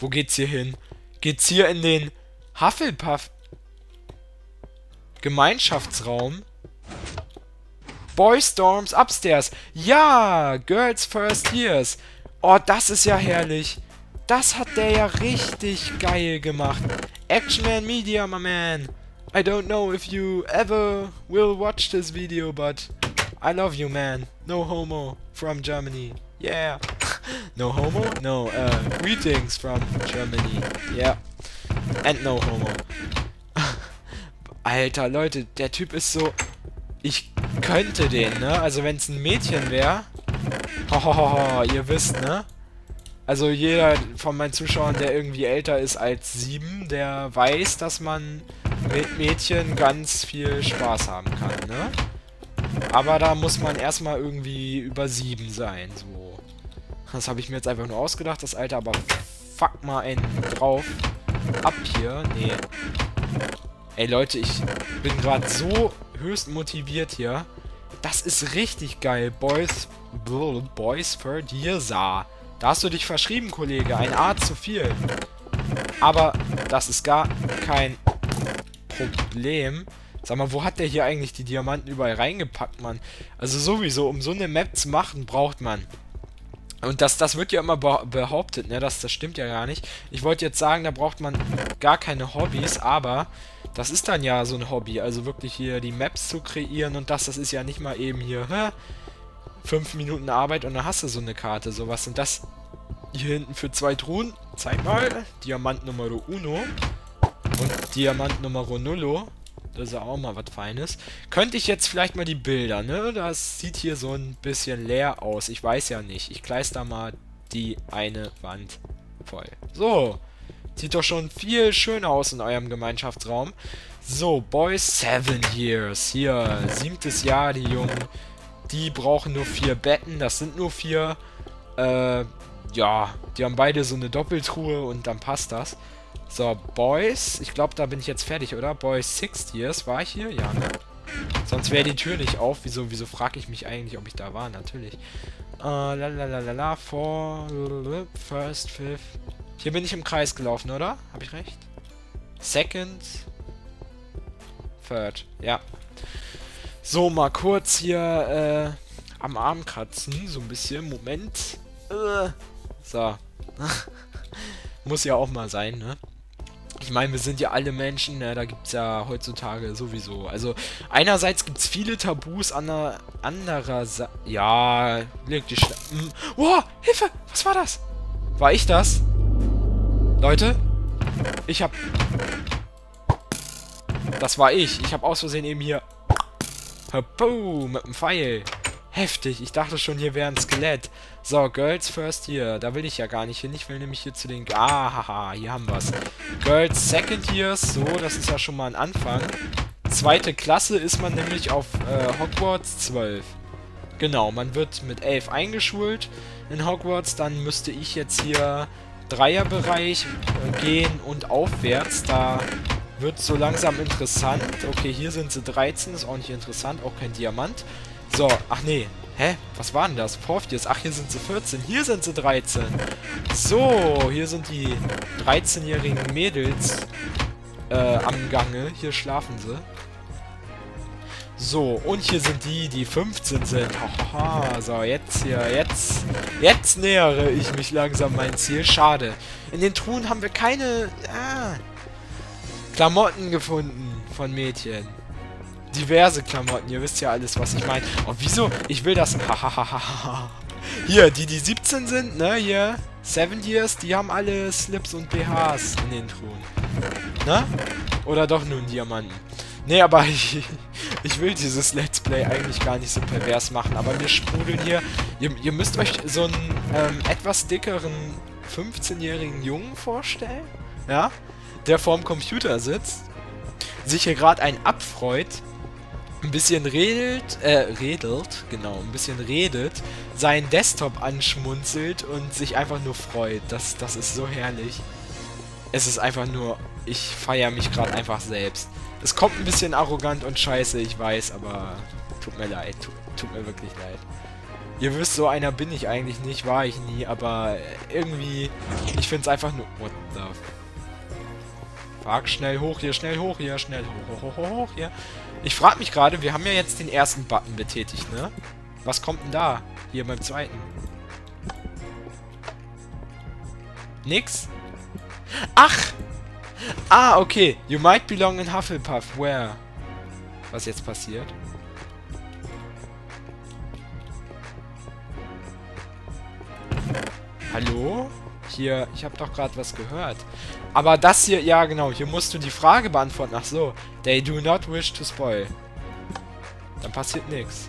Wo geht's hier hin? Geht's hier in den Hufflepuff Gemeinschaftsraum? Boy Storms upstairs. Ja, Girls First Years. Oh, das ist ja herrlich. Das hat der ja richtig geil gemacht. Action Man Media, my man. I don't know if you ever will watch this video, but I love you, man. No homo from Germany. Yeah. No homo? No, greetings from Germany. Yeah. And no homo. Alter, Leute, der Typ ist so... Ich könnte den, ne? Also wenn es ein Mädchen wäre... Hohoho, ihr wisst, ne? Also jeder von meinen Zuschauern, der irgendwie älter ist als 7, der weiß, dass man mit Mädchen ganz viel Spaß haben kann, ne? Aber da muss man erstmal irgendwie über 7 sein, so. Das habe ich mir jetzt einfach nur ausgedacht, das Alter, aber fuck mal einen drauf. Ab hier, nee. Ey Leute, ich bin gerade so höchst motiviert hier. Das ist richtig geil. Boys Third Year. Da hast du dich verschrieben, Kollege. Ein A zu viel. Aber das ist gar kein Problem. Sag mal, wo hat der hier eigentlich die Diamanten überall reingepackt, Mann? Also sowieso, um so eine Map zu machen, braucht man... Und das wird ja immer behauptet, ne? Das stimmt ja gar nicht. Ich wollte jetzt sagen, da braucht man gar keine Hobbys, aber das ist dann ja so ein Hobby. Also wirklich hier die Maps zu kreieren und das ist ja nicht mal eben hier, 5 Minuten Arbeit und dann hast du so eine Karte. So, was sind das hier hinten für 2 Truhen? Zeig mal. Diamant Nummer 1 und Diamant Nummer 0. Das ist ja auch mal was Feines. Könnte ich jetzt vielleicht mal die Bilder, ne? Das sieht hier so ein bisschen leer aus. Ich weiß ja nicht. Ich kleister mal die eine Wand voll. So. Sieht doch schon viel schöner aus in eurem Gemeinschaftsraum. So, Boys 7 Years. Hier, 7. Jahr, die Jungen. Die brauchen nur 4 Betten. Das sind nur 4. Ja, die haben beide so eine Doppeltruhe und dann passt das. So, Boys. Ich glaube, da bin ich jetzt fertig, oder? Boys 6 Years. War ich hier? Ja, ne? Sonst wäre die Tür nicht auf. Wieso frage ich mich eigentlich, ob ich da war? Natürlich. Lalalala. First, fifth. Hier bin ich im Kreis gelaufen, oder? Habe ich recht? Second. Third. Ja. So, mal kurz hier, am Arm kratzen. So ein bisschen. Moment. So. Muss ja auch mal sein, ne? Ich meine, wir sind ja alle Menschen, ne? Da gibt es ja heutzutage sowieso. Also, einerseits gibt es viele Tabus, andererseits... Ja, leg die Wow, Hilfe! Was war das? War ich das? Leute? Ich hab... Das war ich. Ich hab aus Versehen eben hier... Boom, mit dem Pfeil. Heftig. Ich dachte schon, hier wäre ein Skelett. So, Girls First Year. Da will ich ja gar nicht hin. Ich will nämlich hier zu den... Ah, haha, hier haben wir's. Girls Second Years. So, das ist ja schon mal ein Anfang. 2. Klasse ist man nämlich auf Hogwarts 12. Genau, man wird mit 11 eingeschult in Hogwarts. Dann müsste ich jetzt hier Dreierbereich gehen und aufwärts. Da wird so langsam interessant. Okay, hier sind sie 13. Ist auch nicht interessant. Auch kein Diamant. So, ach nee. Hä? Was war denn das? Fourth Years. Ach, hier sind sie 14. Hier sind sie 13. So, hier sind die 13-jährigen Mädels am Gange. Hier schlafen sie. So, und hier sind die, die 15 sind. Haha, so, jetzt hier, jetzt nähere ich mich langsam mein Ziel. Schade. In den Truhen haben wir keine Klamotten gefunden von Mädchen. Diverse Klamotten, ihr wisst ja alles, was ich meine. Oh, wieso? Ich will das... Hier, die 17 sind, ne, hier, 7 Years, die haben alle Slips und BHs in den Truhen. Ne? Oder doch nur einen Diamanten. Ne, aber ich will dieses Let's Play eigentlich gar nicht so pervers machen, aber wir sprudeln hier... Ihr müsst euch so einen etwas dickeren 15-jährigen Jungen vorstellen, ja, der vorm Computer sitzt, sich hier gerade einen abfreut, ein bisschen redet, ein bisschen redet, seinen Desktop anschmunzelt und sich einfach nur freut. Das ist so herrlich. Es ist einfach nur, ich feiere mich gerade einfach selbst. Es kommt ein bisschen arrogant und scheiße, ich weiß, aber tut mir leid, tut mir wirklich leid. Ihr wisst, so einer bin ich eigentlich nicht, war ich nie, aber irgendwie, ich finde es einfach nur... What the... Fuck, schnell hoch hier, schnell hoch hier, schnell hoch hier. Ich frage mich gerade, wir haben ja jetzt den ersten Button betätigt, ne? Was kommt denn da? Hier beim zweiten. Nix? Ach! Ah, okay. You might belong in Hufflepuff. Where? Was jetzt passiert? Hallo? Hier, ich habe doch gerade was gehört. Aber das hier, ja genau, hier musst du die Frage beantworten. Ach so. They do not wish to spoil. Dann passiert nichts.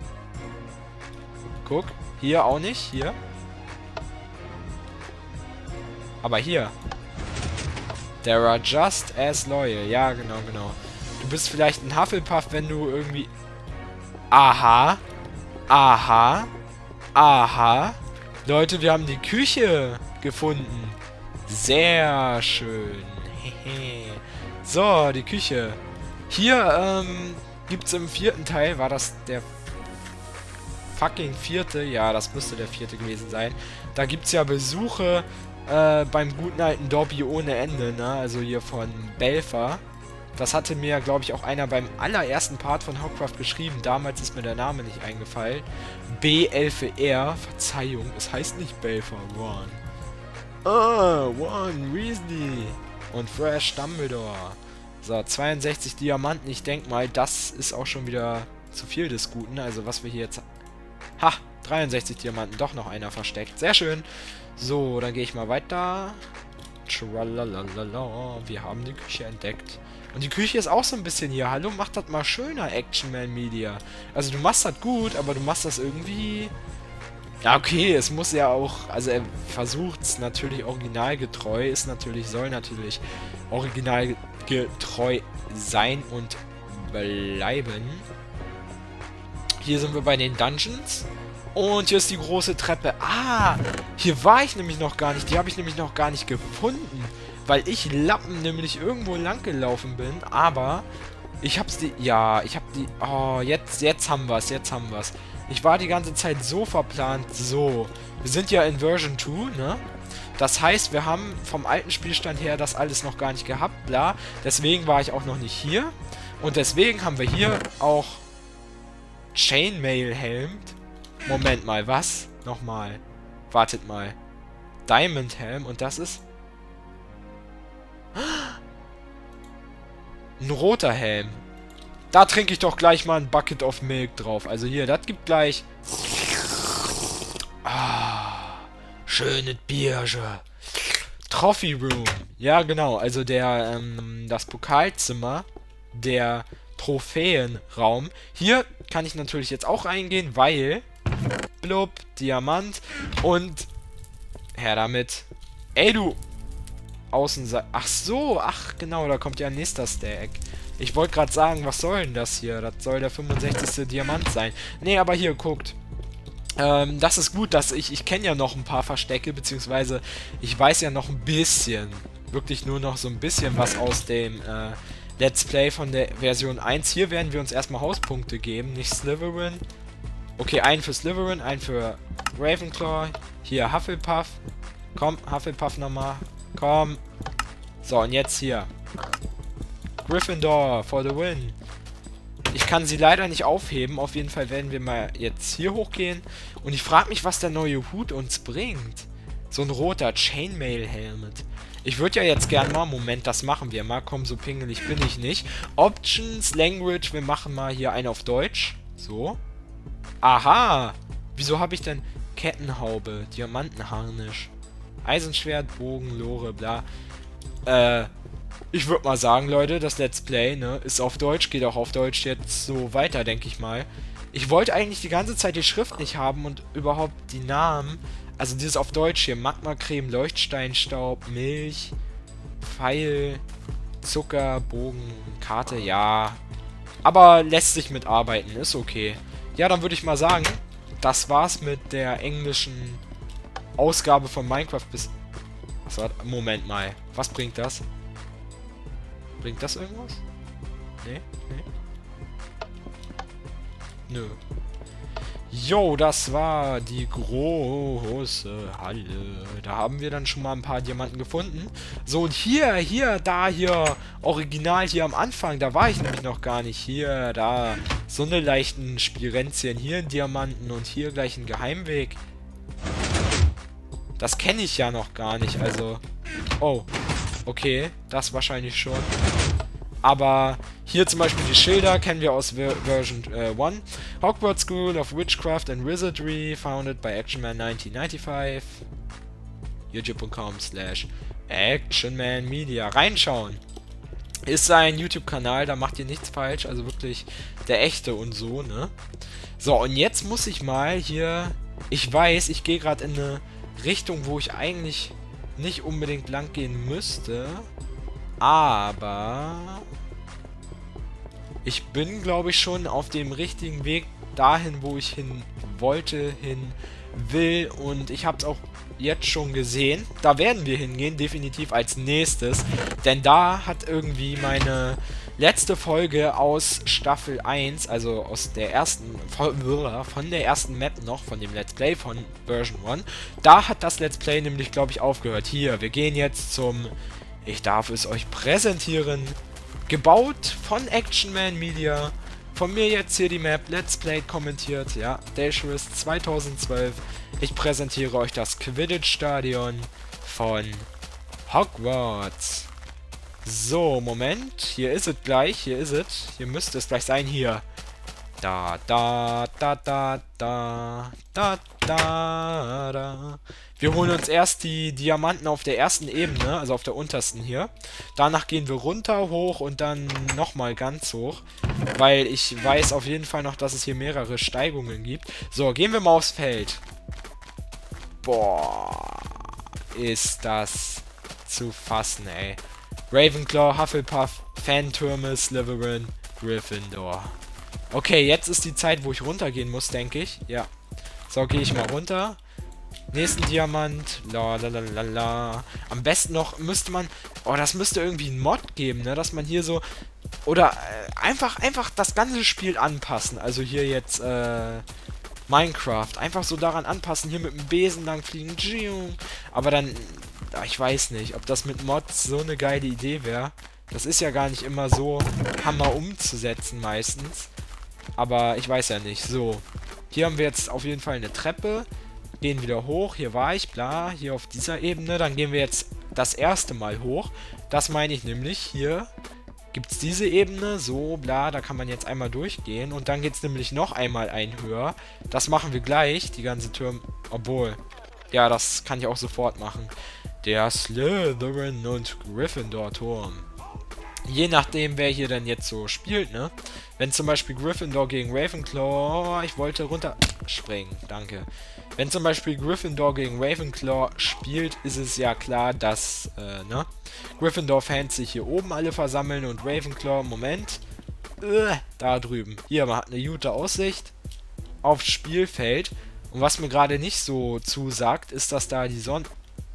Guck, hier auch nicht, hier. Aber hier. There are just as loyal. Ja, genau, genau. Du bist vielleicht ein Hufflepuff, wenn du irgendwie... Aha. Aha. Aha. Leute, wir haben die Küche gefunden. Sehr schön. So, die Küche. Hier, gibt's im 4. Teil, war das der fucking 4.? Ja, das müsste der 4. gewesen sein. Da gibt's ja Besuche beim guten alten Dobby ohne Ende, ne? Also hier von Belfer. Das hatte mir, glaube ich, auch einer beim allerersten Part von Hogwarts geschrieben. Damals ist mir der Name nicht eingefallen. B11R. Verzeihung, es heißt nicht Belfer Ron. Ron Weasley. Und Fresh Dumbledore. So, 62 Diamanten. Ich denke mal, das ist auch schon wieder zu viel des Guten. Also, was wir hier jetzt... Ha! 63 Diamanten. Doch noch einer versteckt. Sehr schön. So, dann gehe ich mal weiter. Tralalala. Wir haben die Küche entdeckt. Und die Küche ist auch so ein bisschen hier. Hallo, mach das mal schöner, Action Man Media. Also du machst das gut, aber du machst das irgendwie... Ja, okay, es muss ja auch... Also er versucht es natürlich originalgetreu. Soll natürlich originalgetreu sein und bleiben. Hier sind wir bei den Dungeons. Und hier ist die große Treppe. Ah, hier war ich nämlich noch gar nicht. Die habe ich nämlich noch gar nicht gefunden. Weil ich Lappen nämlich irgendwo lang gelaufen bin. Aber ich hab's die... Ja, ich hab die... Oh, jetzt haben wir's. Jetzt haben wir's. Ich war die ganze Zeit so verplant. So. Wir sind ja in Version 2, ne? Das heißt, wir haben vom alten Spielstand her das alles noch gar nicht gehabt. Bla. Deswegen war ich auch noch nicht hier. Und deswegen haben wir hier auch Chainmail-Helm. Moment mal, was? Nochmal. Wartet mal. Diamond Helm und das ist... Ein roter Helm. Da trinke ich doch gleich mal ein Bucket of Milk drauf. Also hier, das gibt gleich... Ah, schönes Bierchen. Trophy Room. Ja, genau. Also der, das Pokalzimmer. Der Trophäenraum. Hier kann ich natürlich jetzt auch reingehen, weil... Blub, Diamant und... Her damit. Ey, du... Außenseite... Ach so, ach genau, da kommt ja ein nächster Stack. Ich wollte gerade sagen, was soll denn das hier? Das soll der 65. Diamant sein. Nee, aber hier, guckt. Das ist gut, dass ich kenne ja noch ein paar Verstecke, beziehungsweise ich weiß ja noch ein bisschen, wirklich nur noch so ein bisschen was aus dem Let's Play von der Version 1. Hier werden wir uns erstmal Hauspunkte geben, nicht Slytherin. Okay, einen für Slytherin, einen für Ravenclaw. Hier Hufflepuff. Komm, Hufflepuff nochmal. Komm. So, und jetzt hier. Gryffindor for the win. Ich kann sie leider nicht aufheben. Auf jeden Fall werden wir mal jetzt hier hochgehen. Und ich frage mich, was der neue Hut uns bringt. So ein roter Chainmail-Helmet. Ich würde ja jetzt gern mal... Moment, das machen wir mal. Komm, so pingelig bin ich nicht. Options, Language. Wir machen mal hier einen auf Deutsch. So. Aha! Wieso habe ich denn Kettenhaube, Diamantenharnisch, Eisenschwert, Bogen, Lore, bla. Ich würde mal sagen, Leute, das Let's Play, ne, ist auf Deutsch, geht auch auf Deutsch jetzt so weiter, denke ich mal. Ich wollte eigentlich die ganze Zeit die Schrift nicht haben und überhaupt die Namen. Also dieses auf Deutsch hier, Magmacreme, Leuchtsteinstaub, Milch, Pfeil, Zucker, Bogen, Karte, ja. Aber lässt sich mitarbeiten, ist okay. Ja, dann würde ich mal sagen, das war's mit der englischen Ausgabe von Minecraft bis... Was, Moment mal, was bringt das? Bringt das irgendwas? Nee? Nee? Nö. Jo, das war die große Halle. Da haben wir dann schon mal ein paar Diamanten gefunden. So, und hier, original hier am Anfang, da war ich nämlich noch gar nicht. Hier, da, so eine leichten Spirenzien. Hier ein Diamanten und hier gleich ein Geheimweg. Das kenne ich ja noch gar nicht, also... Oh, okay, das wahrscheinlich schon. Aber hier zum Beispiel die Schilder kennen wir aus Version 1. Hogwarts School of Witchcraft and Wizardry, founded by Actionman 1995. youtube.com/actionmanmedia. Reinschauen. Ist sein YouTube-Kanal, da macht ihr nichts falsch, also wirklich der echte und so, ne? So, und jetzt muss ich mal hier... Ich weiß, ich gehe gerade in eine Richtung, wo ich eigentlich nicht unbedingt lang gehen müsste. Aber ich bin, glaube ich, schon auf dem richtigen Weg dahin, wo ich hin wollte, hin will. Und ich habe es auch jetzt schon gesehen. Da werden wir hingehen, definitiv als nächstes. Denn da hat irgendwie meine letzte Folge aus Staffel 1, also aus der ersten, von der ersten Map noch, von dem Let's Play von Version 1, da hat das Let's Play nämlich, glaube ich, aufgehört. Hier, wir gehen jetzt zum... Ich darf es euch präsentieren. Gebaut von Action Man Media. Von mir jetzt hier die Map. Let's Play kommentiert. Ja, Dashris 2012. Ich präsentiere euch das Quidditch-Stadion von Hogwarts. So, Moment. Hier ist es gleich. Hier ist es. Hier müsste es gleich sein. Hier. Da, da, da, da, da, da, da, da. Wir holen uns erst die Diamanten auf der ersten Ebene, also auf der untersten hier. Danach gehen wir runter, hoch und dann nochmal ganz hoch. Weil ich weiß auf jeden Fall noch, dass es hier mehrere Steigungen gibt. So, gehen wir mal aufs Feld. Boah, ist das zu fassen, ey. Ravenclaw, Hufflepuff, Phantom, Slytherin, Gryffindor. Okay, jetzt ist die Zeit, wo ich runtergehen muss, denke ich. Ja. So, gehe ich mal runter. Nächsten Diamant. La la la la la. Am besten noch müsste man... Oh, das müsste irgendwie ein Mod geben, ne? Dass man hier so... Oder einfach das ganze Spiel anpassen. Also hier jetzt, Minecraft. Einfach so daran anpassen. Hier mit dem Besen lang fliegen. Aber dann... Ich weiß nicht, ob das mit Mods so eine geile Idee wäre. Das ist ja gar nicht immer so Hammer umzusetzen meistens. Aber ich weiß ja nicht. So. Hier haben wir jetzt auf jeden Fall eine Treppe. Gehen wieder hoch. Hier war ich, bla. Hier auf dieser Ebene. Dann gehen wir jetzt das erste Mal hoch. Das meine ich nämlich. Hier gibt es diese Ebene. So, bla. Da kann man jetzt einmal durchgehen. Und dann geht es nämlich noch einmal ein höher. Das machen wir gleich. Die ganze Türme. Obwohl. Ja, das kann ich auch sofort machen. Der Slytherin und Gryffindor Turm. Je nachdem, wer hier denn jetzt so spielt, ne? Wenn zum Beispiel Gryffindor gegen Ravenclaw... Ich wollte runterspringen, danke. Wenn zum Beispiel Gryffindor gegen Ravenclaw spielt, ist es ja klar, dass, ne? Gryffindor-Fans sich hier oben alle versammeln und Ravenclaw, Moment. Da drüben. Hier, man hat eine gute Aussicht aufs Spielfeld. Und was mir gerade nicht so zusagt, ist, dass da die Sonne...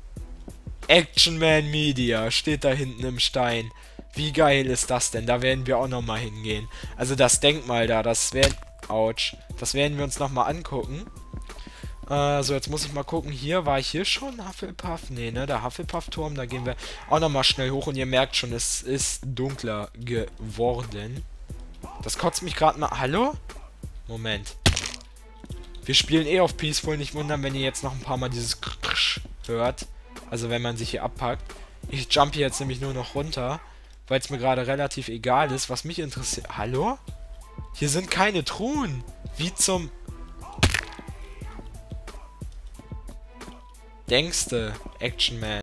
Action Man Media steht da hinten im Stein. Wie geil ist das denn? Da werden wir auch nochmal hingehen. Also das Denkmal da, das werden... Autsch. Das werden wir uns nochmal angucken. So, jetzt muss ich mal gucken. Hier, war ich hier schon? Hufflepuff? Nee, ne? Der Hufflepuff-Turm. Da gehen wir auch nochmal schnell hoch. Und ihr merkt schon, es ist dunkler geworden. Das kotzt mich gerade mal... Hallo? Moment. Wir spielen eh auf Peaceful. Nicht wundern, wenn ihr jetzt noch ein paar Mal dieses Krrrsch hört. Also wenn man sich hier abpackt. Ich jump hier jetzt nämlich nur noch runter. Weil es mir gerade relativ egal ist. Was mich interessiert... Hallo? Hier sind keine Truhen. Wie zum... Denkste, Action Man.